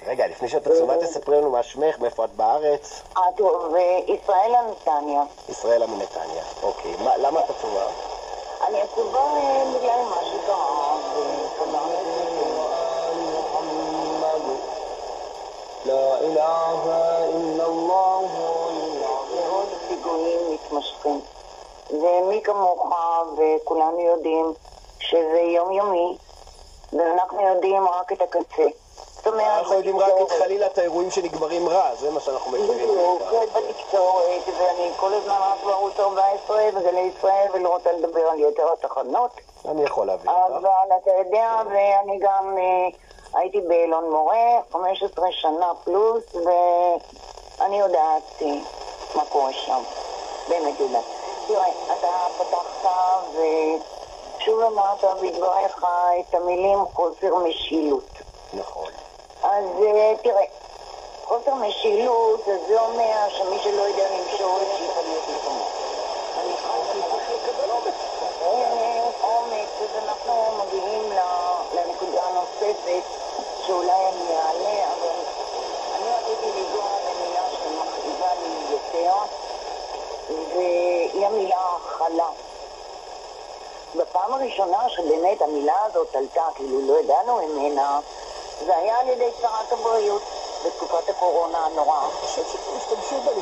רגע, לפני שאת עצומה תספרי לנו מה שמך, מאיפה את בארץ? טוב, ישראלה נתניה. ישראלה מנתניה, אוקיי. למה את עצומה? אני עצובה בגלל מה שקרה, לא אילה אילה אללה מאוד פיגועים מתמשכים. ומי כמוך וכולנו יודעים שזה יומיומי, ואנחנו יודעים רק את הקצה. אנחנו יודעים רק את חלילה את האירועים שנגמרים רע, זה מה שאנחנו מכירים. בדיוק, בתקשורת, ואני כל הזמן רק בערוץ 14 וגלי ישראל ולא רוצה לדבר על יתר התחנות. אני יכול להבין אותך. אבל אתה יודע, ואני גם הייתי באלון מורה 15 שנה פלוס, ואני יודעת מה קורה שם. באמת יודעת. תראה, אתה פתחת ושוב אמרת בדבריך את המילים חוסר משילות. נכון. אז תראה, חוסר משילות, אז זה אומר שמי שלא יודע למשול, שיכול להיות לפעמים. אני צריך לקבל אומץ, אז אנחנו מגיעים לנקודה הנוספת, שאולי אני אעלה, אבל אני רציתי לגוע במילה שמכאיבה לי יותר, והיא המילה הכלה. בפעם הראשונה שבאמת המילה הזאת עלתה, כאילו לא ידענו ממנה, זה היה על ידי שרת הבריאות בתקופת הקורונה הנוראה. אני חושב שתשתמשו בה